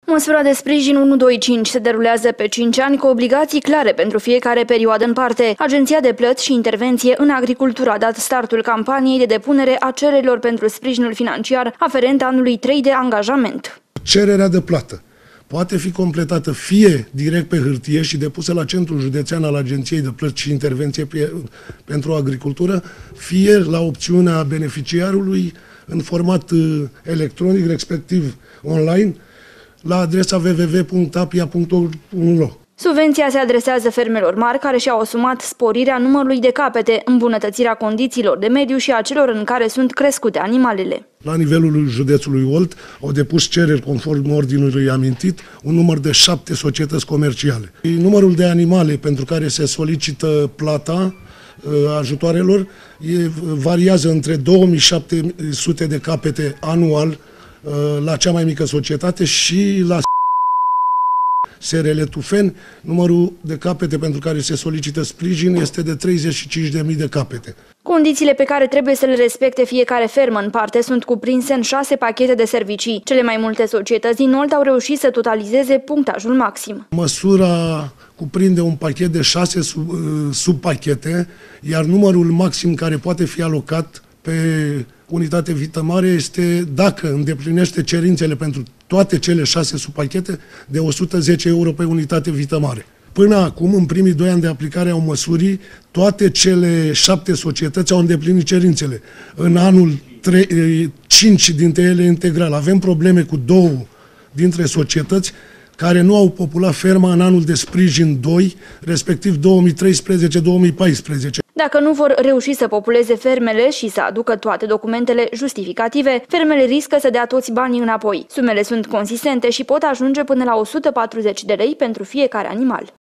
Măsura de sprijin 125 se derulează pe 5 ani cu obligații clare pentru fiecare perioadă în parte. Agenția de plăți și intervenție în agricultură a dat startul campaniei de depunere a cererilor pentru sprijinul financiar aferent anului 3 de angajament. Cererea de plată poate fi completată fie direct pe hârtie și depusă la Centrul Județean al Agenției de Plăți și Intervenție pentru Agricultură, fie la opțiunea beneficiarului în format electronic, respectiv online, la adresa www.apia.ro. Subvenția se adresează fermelor mari care și-au asumat sporirea numărului de capete, îmbunătățirea condițiilor de mediu și a celor în care sunt crescute animalele. La nivelul județului Olt au depus cereri conform ordinului amintit un număr de 7 societăți comerciale. Numărul de animale pentru care se solicită plata ajutoarelor variază între 2700 de capete anual la cea mai mică societate și la SRL Tufen, numărul de capete pentru care se solicită sprijin este de 35.000 de capete. Condițiile pe care trebuie să le respecte fiecare fermă în parte sunt cuprinse în 6 pachete de servicii. Cele mai multe societăți din Olt au reușit să totalizeze punctajul maxim. Măsura cuprinde un pachet de 6 subpachete, iar numărul maxim care poate fi alocat pe unitate vită-mare este, dacă îndeplinește cerințele pentru toate cele 6 subpachete, de 110 euro pe unitate vită-mare. Până acum, în primii 2 ani de aplicare a măsurii, toate cele 7 societăți au îndeplinit cerințele. În anul 5 dintre ele integral. Avem probleme cu 2 dintre societăți care nu au populat ferma în anul de sprijin 2, respectiv 2013-2014. Dacă nu vor reuși să populeze fermele și să aducă toate documentele justificative, fermele riscă să dea toți banii înapoi. Sumele sunt consistente și pot ajunge până la 140 de lei pentru fiecare animal.